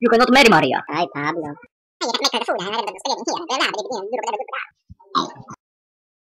You cannot marry Maria. Ay, Pablo. Ay, me fool. I haven't been studying here. They're not. They're